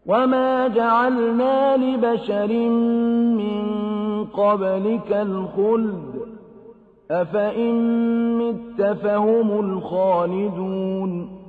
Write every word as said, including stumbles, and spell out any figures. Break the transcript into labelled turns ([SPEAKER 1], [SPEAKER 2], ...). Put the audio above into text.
[SPEAKER 1] وَمَا جَعَلْنَا لِبَشَرٍ مِّن قَبْلِكَ الْخُلْدَ ۖ أَفَإِن مِّتَّ فَهُمُ الْخَالِدُونَ